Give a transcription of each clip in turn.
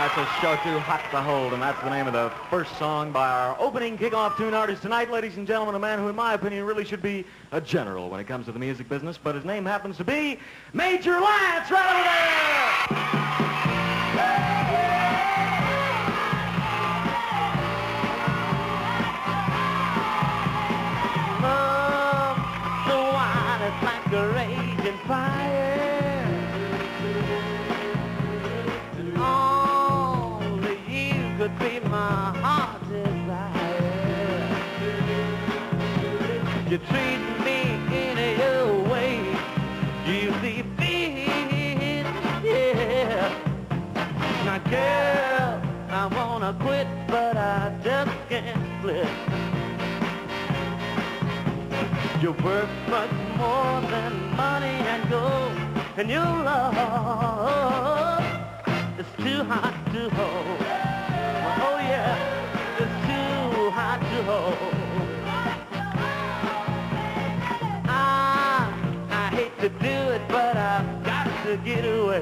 It's a show too hot to hold, and that's the name of the first song by our opening kickoff tune artist tonight, ladies and gentlemen, a man who, in my opinion, really should be a general when it comes to the music business, but his name happens to be Major Lance, right over there! Like a raging fire, only you could be my heart's desire. You treat me any old way you see fit, yeah. Now girl, I wanna quit, but I just can't slip. You work much more than money and gold, and your love is too hot to hold. Oh yeah, it's too hot to hold. I hate to do it, but I've got to get away.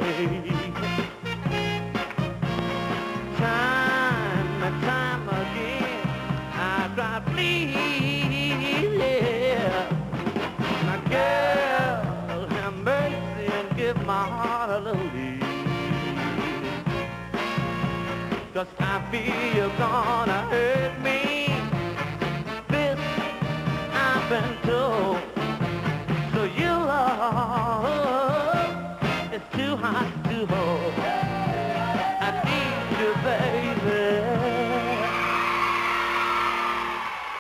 Time and time again, I cry, please, yeah. Girl, have mercy and give my heart a little leave. 'Cause I feel you're gonna hurt me. This I've been told.